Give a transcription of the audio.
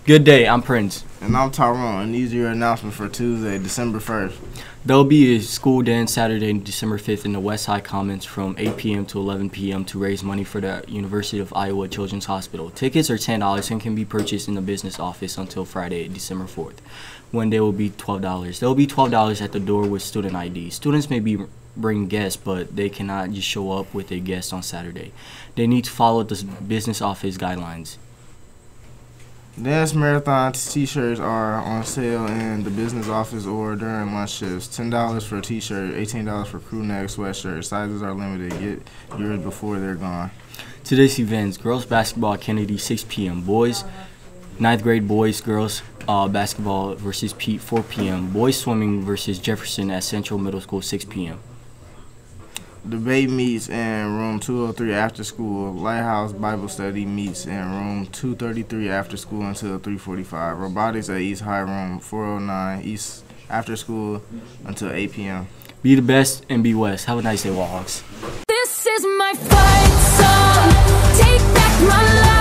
Good day, I'm Prince. And I'm Tyrone, and these are your announcements for Tuesday, December 1st. There'll be a school dance Saturday, December 5th in the West High Commons from 8 p.m. to 11 p.m. to raise money for the University of Iowa Children's Hospital. Tickets are $10 and can be purchased in the business office until Friday, December 4th, when they will be $12. There will be $12 at the door with student ID. Students may bring guests, but they cannot just show up with a guest on Saturday. They need to follow the business office guidelines. Dance Marathon t-shirts are on sale in the business office or during lunch shifts. $10 for a t-shirt, $18 for crewneck sweatshirt. Sizes are limited. Get yours before they're gone. Today's events: girls basketball at Kennedy, 6 p.m. Boys, 9th grade boys, girls basketball versus Peet, 4 p.m. Boys swimming versus Jefferson at Central Middle School, 6 p.m. Debate meets in room 203 after school. Lighthouse Bible study meets in room 233 after school until 3:45. Robotics at East High room 409 East after school until 8 p.m. Be the best and be West. Have a nice day, Wahawks. This is my fight song. Take back my life.